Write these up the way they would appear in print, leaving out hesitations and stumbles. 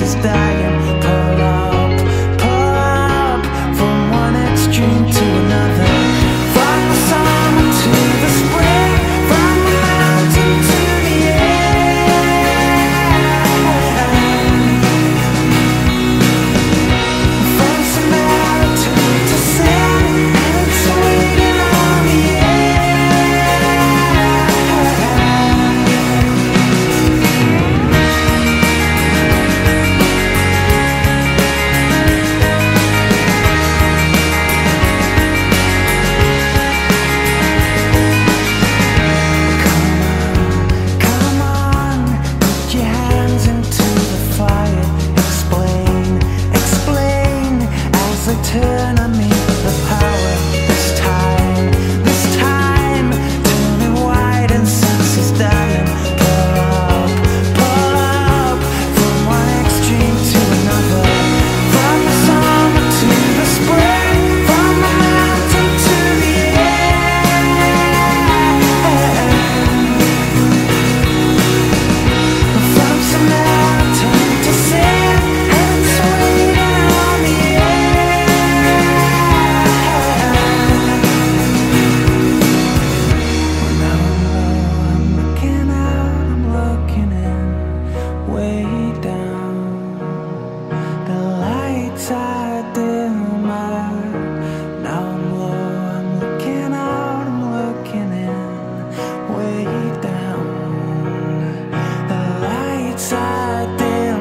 senses dying. Pull up from one extreme to another. From the summer to the spring, from the mountain to the air. From Samaritan to sin, and it's waiting on the Come on, put your hands into the fire. Explain as they turn on me the power. This time, turning white and senses dying. Pull up from one extreme to another. From the summer to the spring, from the mountain to the air. From Samaritan to sin, and it's waiting on the Now I'm looking out, I'm looking in, way down. The lights are dim. Now I'm low, I'm looking out, I'm looking in, way down. The lights are dim.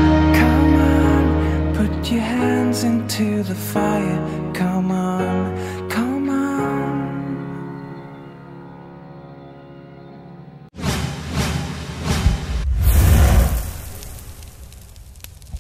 Come on, put your hands into the fire. Come on,